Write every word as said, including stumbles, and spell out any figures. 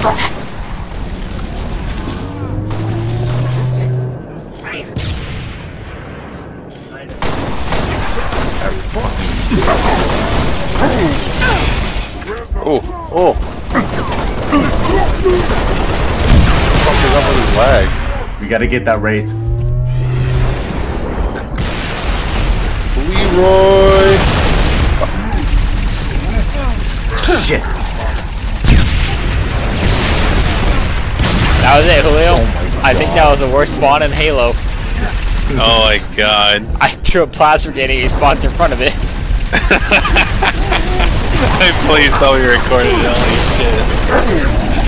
Oh, oh. What the fuck is up with his lag? We gotta get that Wraith. Leroy! Shit. That was it, Julio. Oh I think that was the worst spawn in Halo. Oh my god. I threw a plasma grenade and he spawned in front of it. Please tell me you recorded it, holy shit.